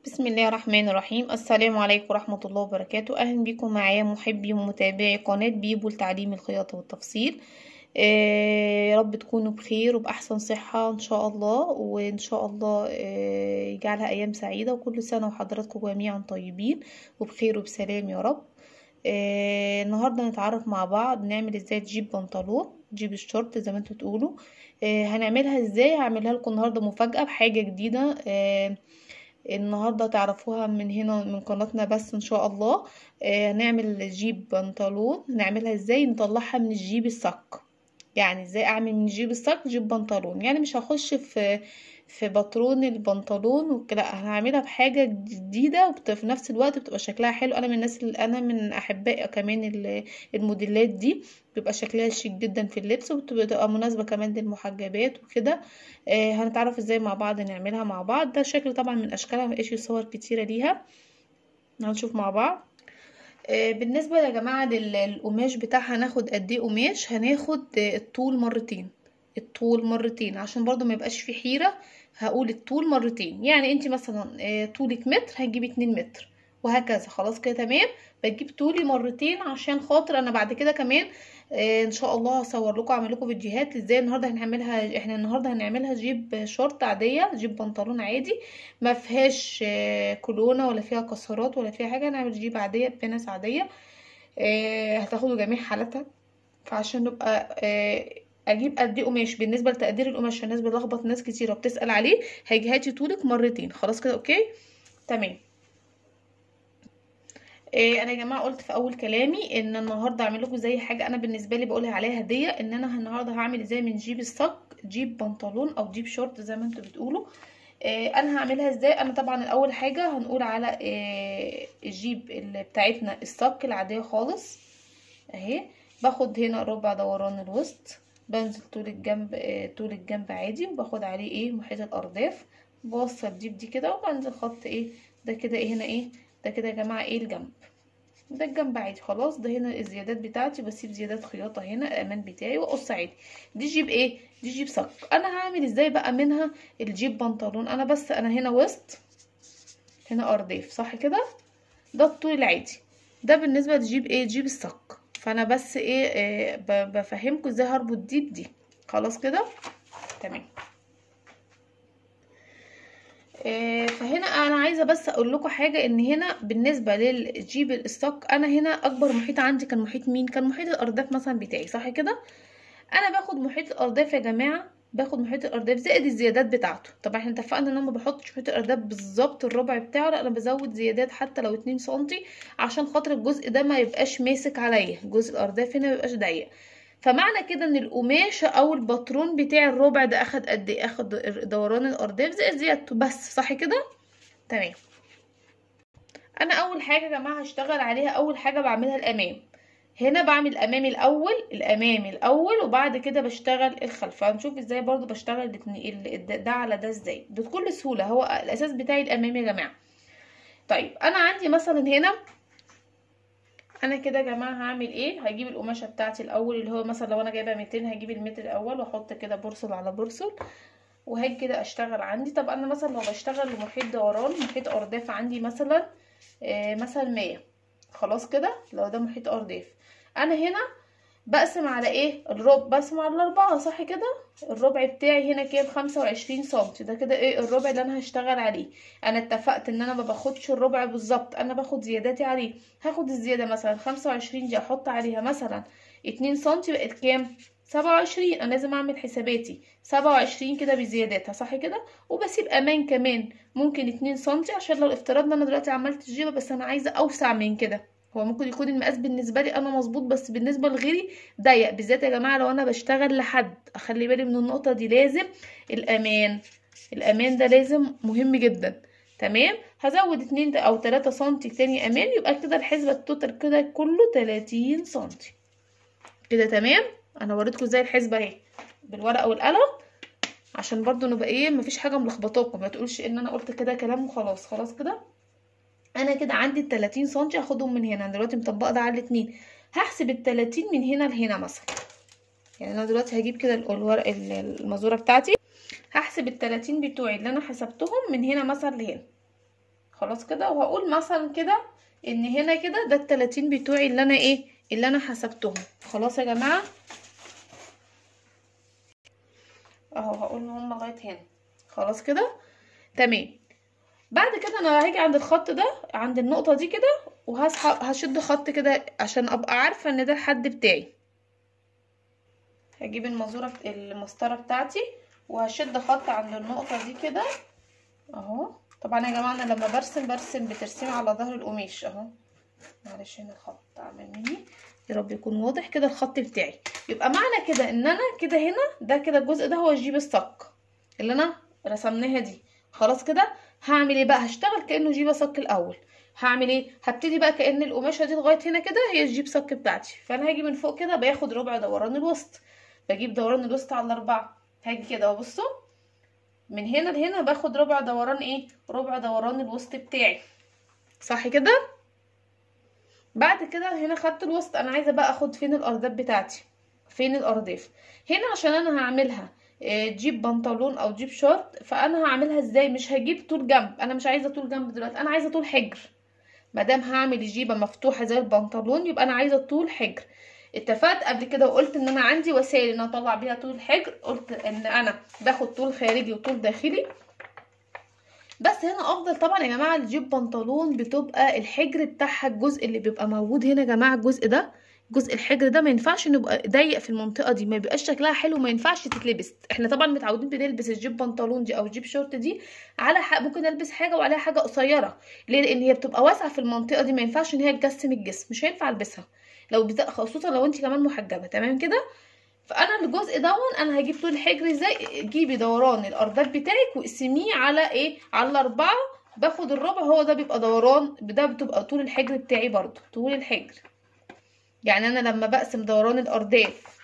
بسم الله الرحمن الرحيم. السلام عليكم ورحمة الله وبركاته. أهلا بكم معايا محبي ومتابعي قناة بيبو لتعليم الخياطة والتفصيل. يا رب تكونوا بخير وبأحسن صحة إن شاء الله، وإن شاء الله يجعلها أيام سعيدة، وكل سنة وحضراتكم جميعا طيبين وبخير وبسلام يا رب. النهاردة نتعرف مع بعض نعمل ازاي تجيب بنطلون، تجيب الشورت زي ما انتوا تقولوا. هنعملها ازاي؟ هعملها لكم النهاردة مفاجأة بحاجة جديدة. النهاردة تعرفوها من هنا من قناتنا بس ان شاء الله. هنعمل جيب بنطلون. نعملها ازاي؟ نطلعها من الجيب الصك. يعني ازاي اعمل من جيب الصك جيب بنطلون؟ يعني مش هخش في بطرون البنطلون وكده، هعملها بحاجه جديده وفي نفس الوقت بتبقى شكلها حلو. انا من الناس اللي انا من احباء كمان الموديلات دي، بيبقى شكلها شيك جدا في اللبس وبتبقى مناسبه كمان للمحجبات وكده. هنتعرف ازاي مع بعض نعملها مع بعض. ده شكل طبعا من اشكالها، مبقاش صور كتيره ليها، هنشوف مع بعض. بالنسبة يا جماعة للقماش بتاعها، هناخد قد ايه قماش؟ هناخد الطول مرتين. الطول مرتين عشان برضو ما يبقاش في حيرة. هقول الطول مرتين، يعني انت مثلا طولك متر هتجيبي 2 متر وهكذا. خلاص كده تمام. بجيب طولي مرتين عشان خاطر انا بعد كده كمان ان شاء الله هصور لكم، اعمل لكم فيديوهات ازاي النهارده هنعملها. احنا النهارده هنعملها جيب شورت عاديه، جيب بنطلون عادي، ما فيهاش كولونه ولا فيها كسرات ولا فيها حاجه. هنعمل جيب عاديه بنس عاديه. هتاخدوا جميع حالتها. فعشان نبقى اجيب قد ايه قماش بالنسبه لتقدير القماش، عشان الناس بتلخبط، ناس كتيره بتسال عليه. هيجي هاتي طولك مرتين. خلاص كده اوكي تمام. انا يا جماعه قلت في اول كلامي ان النهارده اعمل لكم زي حاجه انا بالنسبه لي بقولها عليها هديه، ان انا النهارده هعمل ازاي من جيب الصك جيب بنطلون او جيب شورت زي ما انتوا بتقولوا. انا هعملها ازاي. انا طبعا اول حاجه هنقول على الجيب اللي بتاعتنا الصك العاديه خالص اهي. باخد هنا ربع دوران الوسط، بنزل طول الجنب طول الجنب عادي، وباخد عليه محيط الارداف، بوصل دي كده وبنزل خط ده كده هنا ده كده يا جماعه الجنب. ده الجنب عادي خلاص. ده هنا الزيادات بتاعتي، بسيب زيادات خياطه هنا الامان بتاعي واقص عادي. دي جيب دي جيب صك. انا هعمل ازاي بقى منها الجيب بنطلون؟ انا بس انا هنا وسط، هنا ارداف، صح كده؟ ده الطول العادي. ده بالنسبه لجيب جيب الصك. فانا بس بفهمكم ازاي هربط دي بدي. خلاص كده تمام. فهنا انا عايزه بس اقول لكم حاجه، ان هنا بالنسبه للجيب الستوك، انا هنا اكبر محيط عندي كان محيط مين؟ كان محيط الارداف مثلا بتاعي، صح كده؟ انا باخد محيط الارداف يا جماعه، باخد محيط الارداف زائد الزيادات بتاعته. طبعا احنا اتفقنا ان انا ما بحطش محيط الارداف بالظبط الربع بتاعه، لا انا بزود زيادات حتى لو 2 سنتي، عشان خاطر الجزء ده ما يبقاش ماسك عليا، جزء الارداف هنا ما يبقاش ضيق. فمعنى كده ان القماشه او الباترون بتاع الربع ده اخد قد ايه؟ اخد دوران الارداف زائد زيادته بس، صح كده تمام. انا اول حاجه يا جماعه هشتغل عليها، اول حاجه بعملها الامام. هنا بعمل الامامي الاول، الامامي الاول، وبعد كده بشتغل الخلف. هنشوف ازاي برضو بشتغل ده على ده ازاي بكل سهوله. هو الاساس بتاعي الامامي يا جماعه. طيب انا عندي مثلا هنا، انا كده يا جماعه هعمل هجيب القماشه بتاعتي الاول، اللي هو مثلا لو انا جايبه 200 هجيب المتر الاول واحط كده برسل على برسل، وهاجي كده اشتغل عندي. طب انا مثلا لو بشتغل لمحيط دوران، محيط ارداف عندي مثلا مثلا 100. خلاص كده لو ده محيط ارداف، انا هنا بقسم على الربع، بقسم على الاربعة، صح كده؟ الربع بتاعي هنا كام؟ 25 سنتي. ده كده الربع اللي انا هشتغل عليه. انا اتفقت ان انا ما باخدش الربع بالظبط، انا باخد زياداتي عليه. هاخد الزيادة مثلا 25 دي احط عليها مثلا 2 سنتي، بقت كام؟ 27. انا لازم اعمل حساباتي 27 كده بزياداتها، صح كده؟ وبسيب امان كمان ممكن 2 سنتي، عشان لو افترضنا انا دلوقتي عملت الجيبه بس انا عايزه اوسع من كده. هو ممكن يكون المقاس بالنسبه لي انا مظبوط، بس بالنسبه لغيري ضيق. بالذات يا جماعه لو انا بشتغل لحد، اخلي بالي من النقطه دي. لازم الامان، الامان ده لازم مهم جدا. تمام. هزود 2 او 3 سنتي تاني امان، يبقى كده الحسبه التوتال كده كله 30 سنتي. كده تمام. انا وريتكم ازاي الحسبه اهي بالورقه والقلم، عشان برضو نبقى مفيش حاجه ملخبطاكم، ما تقولش ان انا قلت كده كلام وخلاص. خلاص كده انا كده عندي ال 30 سنتي هاخدهم من هنا. انا دلوقتي مطبقه ده على الاتنين، هحسب ال 30 من هنا لهنا مثلا. يعني انا دلوقتي هجيب كده الورق المزوره بتاعتي، هحسب ال 30 بتوعي اللي انا حسبتهم من هنا مثلا لهنا. خلاص كده. وهقول مثلا كده ان هنا كده ده ال30 بتوعي اللي انا ايه اللي انا حسبتهم. خلاص يا جماعه اهو، هقول ان هم لغايه هنا. خلاص كده تمام. بعد كده انا هاجي عند الخط ده، عند النقطه دي كده، وهشد خط كده عشان ابقى عارفه ان ده الحد بتاعي. هجيب المسطره بتاعتي وهشد خط عند النقطه دي كده اهو. طبعا يا جماعه انا لما برسم بترسمي على ظهر القماش اهو. معلش هنا الخط عامل مني، يا رب يكون واضح كده الخط بتاعي. يبقى معنى كده ان انا كده هنا ده كده الجزء ده هو جيب الصك اللي انا رسمناها دي. خلاص كده هعمل ايه بقى؟ هشتغل كانه جيب صك الاول. هعمل ايه؟ هبتدي بقى كأن القماشه دي لغايه هنا كده هي الجيب صك بتاعتي. فانا هاجي من فوق كده باخد ربع دوران الوسط، بجيب دوران الوسط على 4. هاجي كده وبصوا من هنا لهنا باخد ربع دوران ايه؟ ربع دوران الوسط بتاعي، صح كده؟ بعد كده هنا خدت الوسط، انا عايزه بقى اخد فين الارداف بتاعتي، فين الارداف هنا عشان انا هعملها جيب بنطلون او جيب شورت. فانا هعملها ازاي؟ مش هجيب طول جنب، انا مش عايزه طول جنب دلوقتي، انا عايزه طول حجر. مادام هعمل جيبه مفتوحه زي البنطلون يبقى انا عايزه طول حجر. اتفقت قبل كده وقلت ان انا عندي وسائل ان اطلع بيها طول الحجر. قلت ان انا باخد طول خارجي وطول داخلي. بس هنا افضل طبعا يا جماعه الجيب بنطلون بتبقى الحجر بتاعها الجزء اللي بيبقى موجود هنا يا جماعه، الجزء ده جزء الحجر ده ما ينفعش انه يبقى ضيق في المنطقه دي، ما بيبقاش شكلها حلو، ما ينفعش تتلبس. احنا طبعا متعودين بنلبس الجيب بنطلون دي او الجيب شورت دي على ممكن البس حاجه وعليها حاجه قصيره. ليه؟ لان هي بتبقى واسعه في المنطقه دي، ما ينفعش ان هي تجسم الجسم، مش هينفع البسها لو خصوصا لو انت كمان محجبه. تمام كده؟ فانا الجزء دون انا هجيب طول الحجر ازاي؟ جيبي دوران الارداف بتاعك واقسميه على ايه؟ على 4. باخد الربع، هو ده بيبقى دوران، ده بتبقى طول الحجر بتاعي برضو طول الحجر. يعني انا لما بقسم دوران الارداف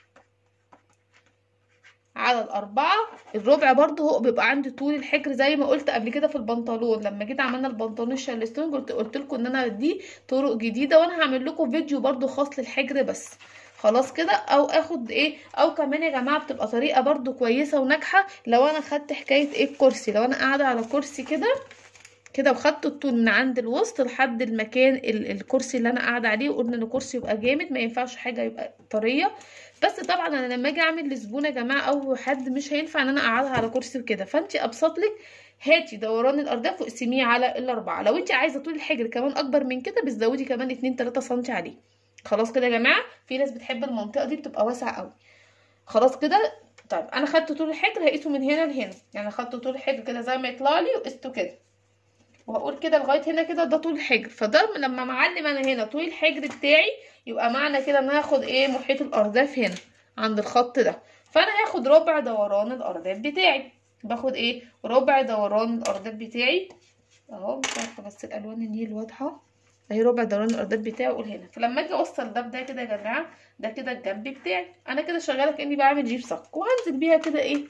على 4 الربع برضو هو بيبقى عندي طول الحجر. زي ما قلت قبل كده في البنطلون لما جيت عملنا البنطلون الشارلستون قلت لكم ان انا دي طرق جديده، وانا هعمل لكم فيديو برضو خاص للحجر بس. خلاص كده. او اخد ايه، او كمان يا جماعه بتبقى طريقه برضو كويسه وناجحه لو انا خدت حكايه ايه الكرسي. لو انا قاعده على كرسي كده كده وخدت الطول من عند الوسط لحد المكان الكرسي اللي انا قاعده عليه، وقلنا ان الكرسي يبقى جامد، ما ينفعش حاجه يبقى طريه. بس طبعا انا لما اجي اعمل لزبونه يا جماعه او حد مش هينفع ان انا اقعدها على كرسي وكده. فانت ابسط لك هاتي دوران الارداف واقسميه على 4. لو انت عايزه طول الحجر كمان اكبر من كده بتزودي كمان 2 3 سم عليه. خلاص كده يا جماعه. في ناس بتحب المنطقه دي بتبقى واسعه قوي. خلاص كده. طيب انا خدت طول الحجر هقيسه من هنا لهنا، يعني خدت طول الحجر كده زي ما يطلع لي وقسته كده، وهقول كده لغايه هنا كده ده طول الحجر. فده لما معلم انا هنا طول الحجر بتاعي يبقى معنى كده ان انا هاخد ايه محيط الارداف هنا عند الخط ده. فانا هاخد ربع دوران الارداف بتاعي. باخد ايه؟ ربع دوران الارداف بتاعي اهو. مش عارفه بس الالوان النيل واضحه اهي. ربع دوران الارداف بتاعي اقول هنا. فلما اجي اوصل ده بده كده يا جماعه ده كده الجنب بتاعي. انا كده شغاله كاني بعمل جيب صك وهنزل بيها كده ايه.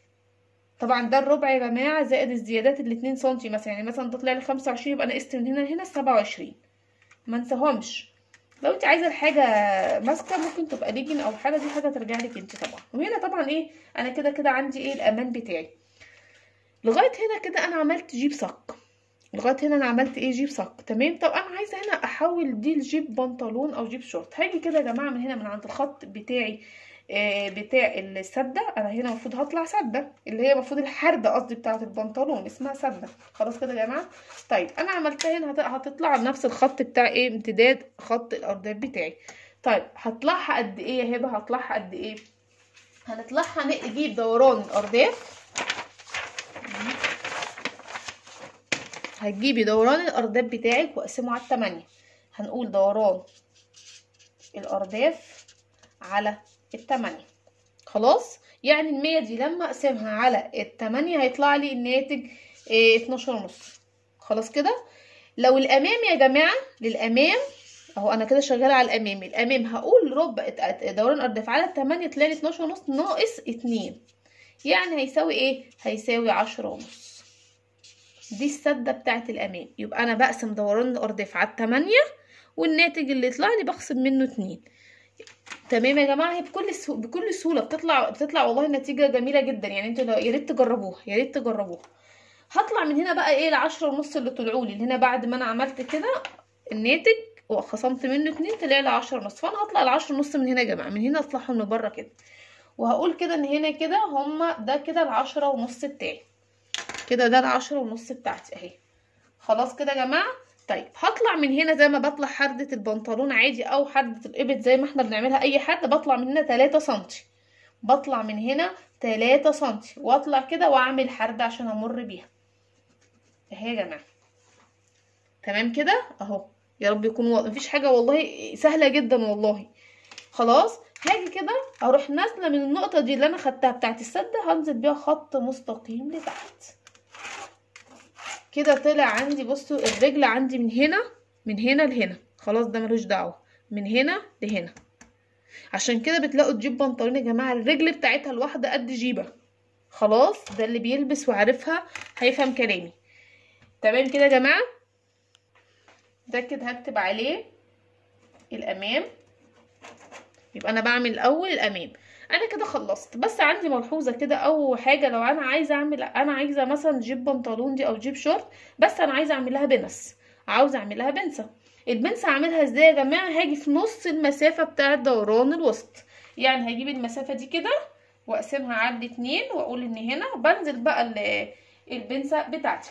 طبعا ده الربع يا جماعه زائد الزيادات اللي 2 سنتي مثلا، يعني مثلا تطلع لي 25 يبقى انا قست من هنا لهنا 27. ما انساهمش. لو انت عايزه الحاجه ماسكه ممكن تبقى ليجن او حاجه، دي حاجه ترجع لك انت طبعا. وهنا طبعا ايه انا كده كده عندي ايه الامان بتاعي. لغايه هنا كده انا عملت جيب صك. لغايه هنا انا عملت ايه جيب صك. تمام. طب انا عايزه هنا احول دي لجيب بنطلون او جيب شورت. هاجي كده يا جماعه من هنا من عند الخط بتاعي بتاع السده. انا هنا المفروض هطلع سده اللي هي المفروض الحرده قصدي بتاعه البنطلون اسمها سده. خلاص كده يا جماعه. طيب انا عملتها هنا هتطلع على نفس الخط بتاع ايه امتداد خط الارداف بتاعي. طيب هطلعها قد ايه يا هبه؟ هطلعها قد ايه؟ هنطلعها نجيب دوران الارداف. هتجيبي دوران الارداف بتاعك واقسمه على 8. هنقول دوران الارداف على 8. خلاص. يعني ال100 دي لما اقسمها على 8 هيطلع لي الناتج 12.5. خلاص كده. لو الامام يا جماعه للامام اهو انا كده شغاله على الامام. الامام هقول ربع دوران ارداف على 8 تلاقي 12.5 ناقص 2 يعني هيساوي ايه؟ هيساوي 10.5. دي السده بتاعت الامام. يبقى انا بقسم دوران الارداف على 8 والناتج اللي يطلع لي بخصم منه 2. تمام يا جماعه. هي بكل سهوله بتطلع والله نتيجه جميله جدا. يعني انتوا يا ريت تجربوها يا ريت تجربوها. هطلع من هنا بقى ايه ال10.5 اللي طلعوا لي، اللي هنا بعد ما انا عملت كده الناتج وخصمت منه 2 طلع لي 10.5. فانا هطلع ال10.5 من هنا يا جماعه، من هنا اطلعهم لبره كده، وهقول كده ان هنا كده هما ده كده ال10.5 بتاعي، كده ده ال10.5 بتاعتي اهي. خلاص كده يا جماعه. طيب هطلع من هنا زي ما بطلع حردة البنطلون عادي او حردة الابط زي ما احنا بنعملها اي حد، بطلع من هنا 3 سنتي، بطلع من هنا 3 سنتي واطلع كده واعمل حردة عشان امر بيها اهي يا جماعه. تمام كده اهو، يا رب يكون مفيش حاجه والله، سهله جدا والله. خلاص هاجي كده اروح نازله من النقطه دي اللي انا خدتها بتاعت السده، هنزل بيها خط مستقيم لتحت كده. طلع عندي بصوا الرجل عندي من هنا، من هنا لهنا، خلاص ده ملوش دعوه، من هنا لهنا. عشان كده بتلاقوا تجيب بنطلون يا جماعه الرجل بتاعتها الواحده قد جيبه. خلاص ده اللي بيلبس وعارفها هيفهم كلامي. تمام كده يا جماعه. ده كده هكتب عليه الامام، يبقى انا بعمل الاول الامام. انا كده خلصت، بس عندي ملحوظه كده او حاجه، لو انا عايزه اعمل، انا عايزه مثلا جيب بنطلون دي او جيب شورت، بس انا عايزه اعمل لها بنس، عاوزه اعمل لها بنسه. البنسه اعملها ازاي يا جماعه؟ هاجي في نص المسافه بتاعه دوران الوسط، يعني هجيب المسافه دي كده واقسمها على 2 واقول ان هنا بنزل بقى البنسه بتاعتي.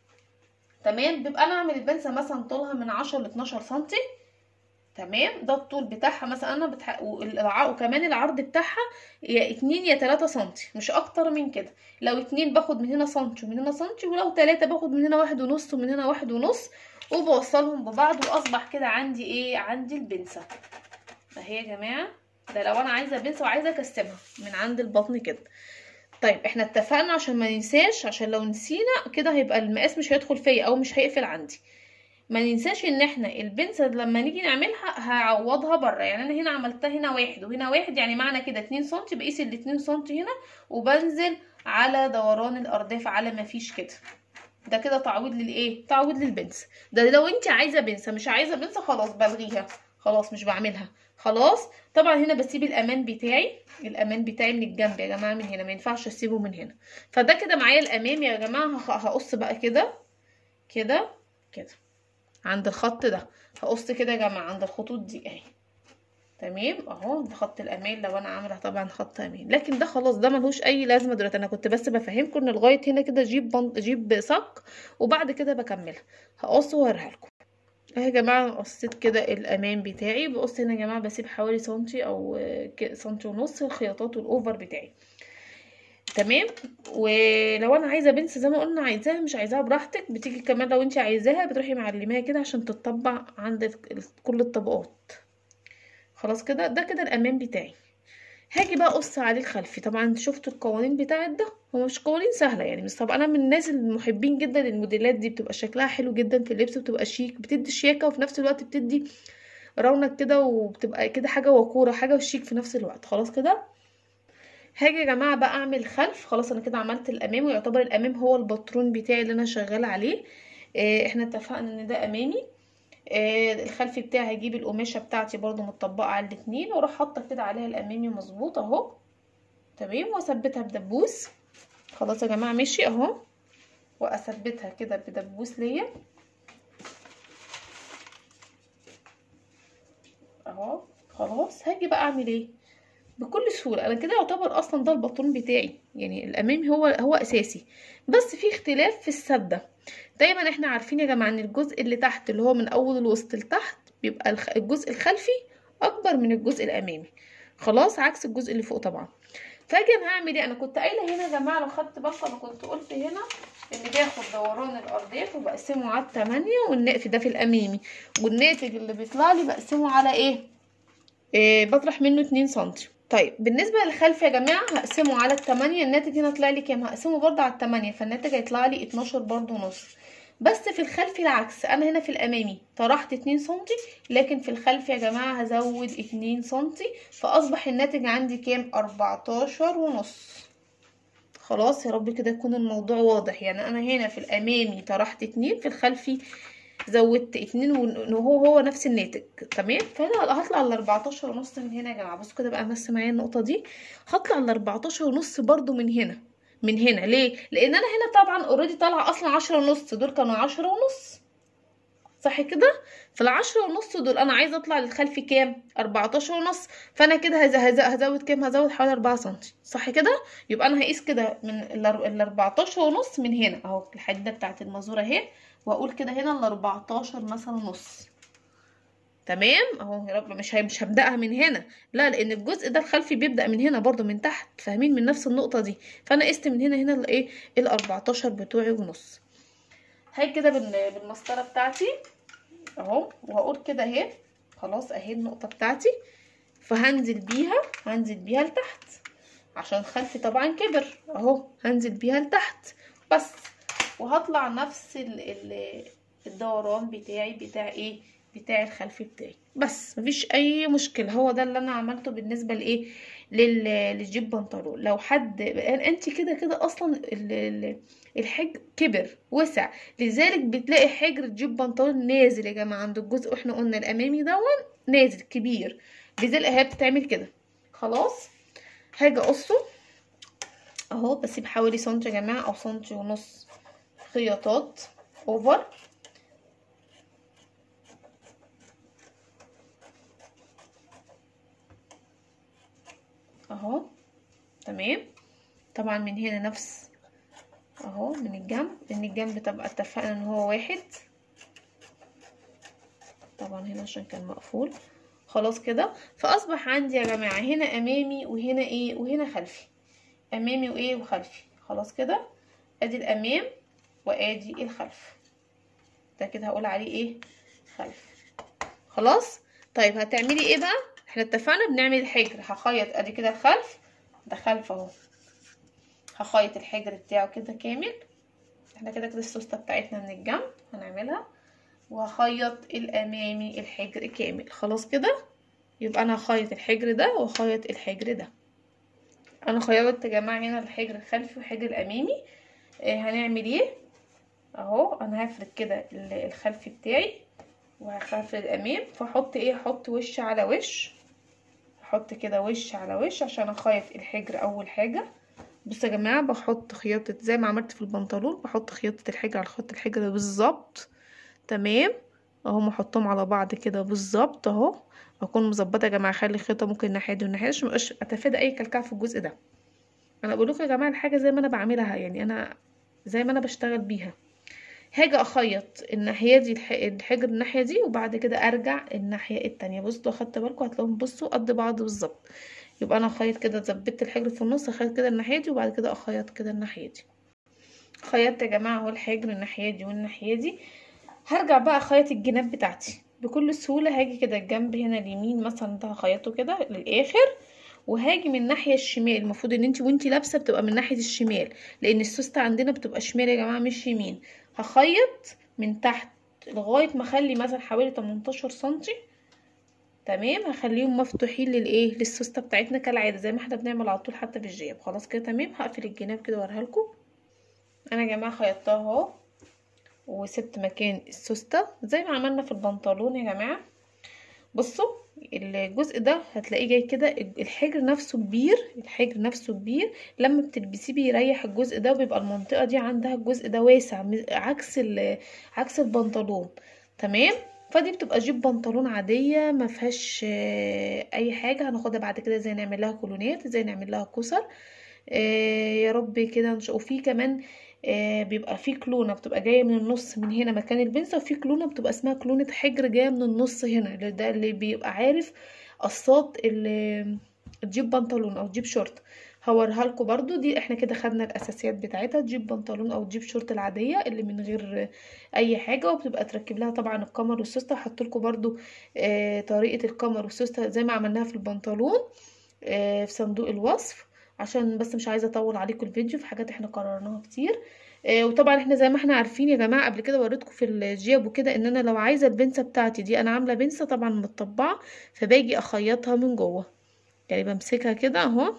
تمام. بيبقى انا اعمل البنسه مثلا طولها من 10 ل 12 سنتي. تمام. ده الطول بتاعها مثلا انا وكمان العرض بتاعها يا 2 يا 3 سنتي، مش اكتر من كده. لو 2 باخد من هنا سنتي ومن هنا سنتي، ولو 3 باخد من هنا 1.5 ومن هنا 1.5، وبوصلهم ببعض واصبح كده عندي ايه؟ عندي البنسه اهي يا جماعه. ده لو انا عايزه بنسه وعايزه اكسبها من عند البطن كده. طيب احنا اتفقنا عشان ما ننساش، عشان لو نسينا كده هيبقى المقاس مش هيدخل فيا او مش هيقفل عندي. ما ننساش ان احنا البنسة لما نيجي نعملها هعوضها بره، يعني انا هنا عملتها هنا 1 وهنا 1، يعني معنى كده 2 سنتي، بقيس ال2 سنتي هنا وبنزل على دوران الارداف على ما فيش كده. ده كده تعويض للايه؟ تعويض للبنسة. ده لو انت عايزه بنسة، مش عايزه بنسة خلاص بلغيها، خلاص مش بعملها. خلاص. طبعا هنا بسيب الامان بتاعي، الامان بتاعي من الجنب يا جماعه، من هنا ما ينفعش اسيبه من هنا. فده كده معايا الامام يا جماعه. هقص بقى كده كده كده عند الخط ده، هقص كده يا جماعه عند الخطوط دي اهي. تمام اهو، ده خط الامان لو انا عامله طبعا خط امان، لكن ده خلاص ده ملهوش اي لازمه دلوقتي. انا كنت بس بفهمكم ان لغايه هنا كده جيب صك، وبعد كده بكملها. هقص واوريها لكم اهي يا جماعه. انا قصيت كده الامان بتاعي، بقص هنا يا جماعه بسيب حوالي سنتي او سنتي ونص الخياطات والاوفر بتاعي. تمام. ولو انا عايزه بنس زي ما قلنا، عايزاها مش عايزاها براحتك، بتيجي كمان لو انت عايزاها بتروحي معلماها كده عشان تتطبع عند كل الطبقات. خلاص كده. ده كده الامام بتاعي. هاجي بقى اقص عليه الخلفي. طبعا انت شفتوا القوانين بتاعت ده، هو مش قوانين سهله يعني، بس طبعا انا من الناس المحبين جدا للموديلات دي، بتبقى شكلها حلو جدا في اللبس، بتبقى شيك، بتدي شياكه وفي نفس الوقت بتدي رونق كده، وبتبقى كده حاجه وقوره، حاجه وشيك في نفس الوقت. خلاص كده. هاجي يا جماعه بقى اعمل خلف. خلاص انا كده عملت الامام، ويعتبر الامام هو الباترون بتاعي اللي انا شغاله عليه. احنا اتفقنا ان ده امامي. الخلفي بتاعي هجيب القماشه بتاعتي برضو متطبقه على الاتنين، واروح حاطه كده عليها الامامي مظبوط اهو. تمام. واثبتها بدبوس. خلاص يا جماعه ماشي اهو، واثبتها كده بدبوس ليا اهو. خلاص هاجي بقى اعمل ايه؟ بكل سهوله انا كده يعتبر اصلا ده الباترون بتاعي، يعني الامامي هو اساسي، بس في اختلاف في السده. دايما احنا عارفين يا جماعه ان الجزء اللي تحت اللي هو من اول الوسط لتحت بيبقى الجزء الخلفي اكبر من الجزء الامامي، خلاص عكس الجزء اللي فوق طبعا. فاجي انا هعمل ايه؟ انا كنت قايله هنا يا جماعه لو خدت بالكم، انا كنت قلت هنا ان باخد دوران الارداف وبقسمه على 8، والنقف ده في الامامي، والناتج اللي بيطلع لي بقسمه على بطرح منه 2 سنتي. طيب بالنسبه للخلف يا جماعه هقسمه على 8، الناتج هنا طلع لي كام؟ هقسمه برضه على 8، فالناتج هيطلع لي 12 برضه ونص. بس في الخلف العكس، انا هنا في الامامي طرحت 2 سنتي، لكن في الخلف يا جماعه هزود 2 سنتي، فاصبح الناتج عندي كام؟ 14 ونص. خلاص يا رب كده يكون الموضوع واضح. يعني انا هنا في الامامي طرحت 2، في الخلفي زودت 2، وهو نفس الناتج. تمام. فانا هطلع ال 14 ونص من هنا يا جماعه. بصوا كده بقى، بس معايا النقطه دي، هطلع ال 14 ونص برضو من هنا، من هنا. ليه؟ لان انا هنا طبعا اوريدي طالعه اصلا 10.5، دول كانوا 10.5 صح كده. في ال10.5 دول انا عايزه اطلع للخلفي كام؟ 14.5. فانا كده هزود كام؟ هزود حوالي 4 سنتي صح كده. يبقى انا هقيس كده من ال14.5 من هنا اهو، الحديده بتاعت المزوره اهي، واقول كده هنا ال14 مثلا ونص. تمام اهو. يا رب مش هبداها من هنا، لا، لان الجزء ده الخلفي بيبدا من هنا برضو من تحت، فاهمين من نفس النقطه دي. فانا قست من هنا الايه ال14 بتوعي ونص. هاي كده بالمسطره بتاعتي اهو، وهقول كده اهي خلاص اهي النقطه بتاعتي. هنزل بيها لتحت عشان خلفي طبعا كبر اهو، هنزل بيها لتحت بس. وهطلع نفس الدوران بتاع الخلفي بتاعي بس، مفيش اي مشكله. هو ده اللي انا عملته بالنسبه للجيب بنطلون. لو حد انت كده اصلا الحجر كبر وسع، لذلك بتلاقي حجر جيب بنطلون نازل يا جماعه عند الجزء، واحنا قلنا الامامي نازل كبير، لذلك هي بتتعمل كده. خلاص هاجي اقصه اهو، بسيب حوالي سنتي يا جماعه او سنتي ونص خياطات اوفر اهو. تمام. طبعا من هنا نفس اهو، من الجنب تبقى اتفقنا ان هو 1. طبعا هنا عشان كان مقفول خلاص كده. فاصبح عندي يا جماعه هنا امامي وهنا وهنا خلفي، امامي وخلفي. خلاص كده، ادي الامام وادي الخلف، ده كده هقول عليه خلف. خلاص. طيب هتعملي ايه بقى؟ احنا اتفقنا بنعمل الحجر، هخيط ادي كده الخلف، ده خلف اهو، هخيط الحجر بتاعه كده كامل. احنا كده السوسته بتاعتنا من الجنب هنعملها، وهخيط الامامي الحجر كامل. خلاص كده، يبقى انا هخيط الحجر ده وهخيط الحجر ده. انا خيطت يا جماعه هنا الحجر الخلفي والحجر الامامي. هنعمل ايه اهو؟ انا هفرد كده الخلفي بتاعي وهخفف الامام، فاحط احط وش على وش، احط كده وش على وش عشان اخيط الحجر. اول حاجه بصوا يا جماعه، بحط خياطه زي ما عملت في البنطلون، بحط خياطه الحجر على خط الحجر بالظبط. تمام اهو، احطهم على بعض كده بالظبط اهو، اكون مظبطه يا جماعه. اخلي الخيطه ممكن الناحيه دي والناحيه دي عشان مبقاش اتفادى اي كلكعه في الجزء ده. انا بقول لكم يا جماعه الحاجه زي ما انا بعملها، يعني انا زي ما انا بشتغل بيها. هاجي اخيط الناحيه دي الحجر الناحيه دي، وبعد كده ارجع الناحيه التانية. بصوا اخدت بالكم هتلاقوهم بصوا قد بعض بالظبط. يبقى انا اخيط كده، ثبت الحجر في النص، اخيط كده الناحيه دي وبعد كده اخيط كده الناحيه دي. خيطت يا جماعه اهو الحجر الناحيه دي والناحيه دي. هرجع بقى اخيط الجناب بتاعتي بكل سهوله. هاجي كده الجنب هنا اليمين مثلا ده هخيطه كده للاخر، وهاجي من الناحيه الشمال. المفروض ان وانتي لابسه بتبقى من ناحيه الشمال، لان السوسته عندنا بتبقى شمال يا جماعه مش يمين. هخيط من تحت لغايه ما اخلي مثلا حوالي 18 سنتي. تمام، هخليهم مفتوحين للسوسته بتاعتنا كالعاده زي ما احنا بنعمل على طول حتى في الجيب. خلاص كده تمام. هقفل الجناب كده واوريها لكم. انا يا جماعه خيطتها اهو، وسبت مكان السوسته زي ما عملنا في البنطلون يا جماعه. بصوا الجزء ده هتلاقيه جاي كده، الحجر نفسه كبير. لما بتلبسيه بيريح الجزء ده، وبيبقى المنطقه دي عندها الجزء ده واسع عكس البنطلون. تمام. فدي بتبقى جيب بنطلون عاديه ما فيهاش اي حاجه. هناخدها بعد كده ازاي نعمل لها كولونات، ازاي نعمل لها كسر. يا رب كده وفي كمان بيبقى في كلونه بتبقى جايه من النص من هنا مكان البنسه، وفي كلونه بتبقى اسمها كلونه حجر جايه من النص هنا. ده اللي بيبقى عارف قصات الجيب بنطلون او جيب شورت. هوريها لكم برضو. دي احنا كده خدنا الاساسيات بتاعتها، جيب بنطلون او جيب شورت العاديه اللي من غير اي حاجه، وبتبقى تركب لها طبعا الكمر والسوسته. هحط لكم برضو طريقه الكمر والسوسته زي ما عملناها في البنطلون في صندوق الوصف، عشان بس مش عايزه اطول عليكم الفيديو في حاجات احنا قررناها كتير. وطبعا احنا زي ما احنا عارفين يا جماعه قبل كده وريتكم في الجيب وكده ان انا لو عايزه البنسه بتاعتي دي، انا عامله بنسه طبعا متطبعه، فباجي اخيطها من جوه. يعني بمسكها كده اهو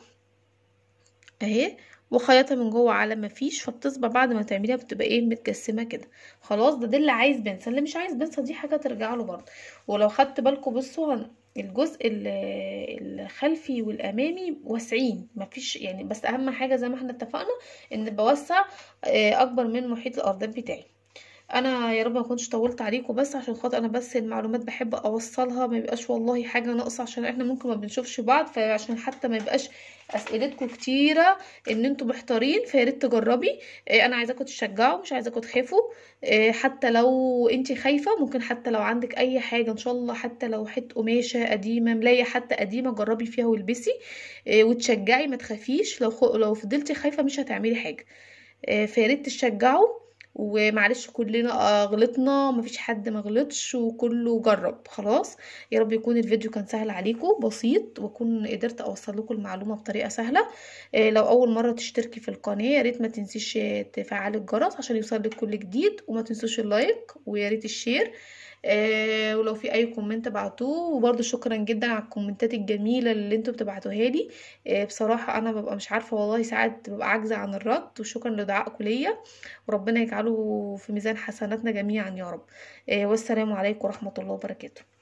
اهي، وخيطها من جوه على ما فيش، فبتصبح بعد ما تعمليها بتبقى متجسمه كده. خلاص ده اللي عايز بنسه. اللي مش عايز بنسه دي حاجه ترجع له برضه. ولو خدت بالكم بصوا الجزء الخلفي والامامي واسعين، مفيش يعني، بس اهم حاجه زي ما احنا اتفقنا ان بوسع اكبر من محيط الارداف بتاعي. انا يا رب ما كنتش طولت عليكم، بس عشان خاطر انا بس المعلومات بحب اوصلها، ما يبقاش والله حاجه ناقصه، عشان احنا ممكن ما بنشوفش بعض، فعشان حتى ما يبقاش اسئلتكم كتيره ان انتوا محتارين، فيا ريت تجربي. انا عايزاكم تشجعوا، مش عايزاكم تخافوا. حتى لو انتي خايفه، ممكن حتى لو عندك اي حاجه ان شاء الله، حتى لو حته قماشه قديمه، ملايه حتى قديمه، جربي فيها والبسي وتشجعي، ما تخافيش. لو فضلتي خايفه مش هتعملي حاجه. فيا ريت تشجعوا. ومعلش كلنا غلطنا، مفيش حد ما غلطش، وكله جرب خلاص. يا رب يكون الفيديو كان سهل عليكم بسيط، واكون قدرت اوصل لكم المعلومه بطريقه سهله. لو اول مره تشتركي في القناه يا ريت ما تنسيش تفعلي الجرس عشان يوصلك كل جديد، وما تنسوش اللايك ويا ريت الشير. ولو في اي كومنت بعتوه، وبرضه شكرا جدا على الكومنتات الجميله اللي انتوا بتبعتوها لي. بصراحه انا ببقى مش عارفه والله، ساعات ببقى عاجزه عن الرد، وشكرا لدعائكم ليا. وربنا يجعله في ميزان حسناتنا جميعا يا رب. والسلام عليكم ورحمه الله وبركاته.